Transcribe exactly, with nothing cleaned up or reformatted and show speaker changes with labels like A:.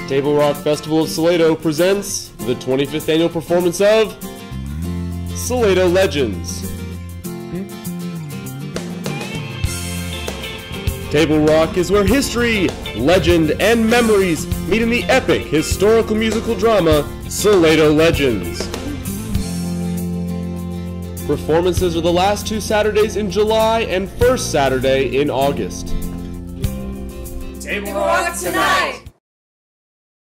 A: Table Rock Festival of Salado presents the twenty-fifth annual performance of Salado Legends. Table Rock is where history, legend, and memories meet in the epic historical musical drama Salado Legends. Performances are the last two Saturdays in July and first Saturday in August.
B: Table Rock tonight!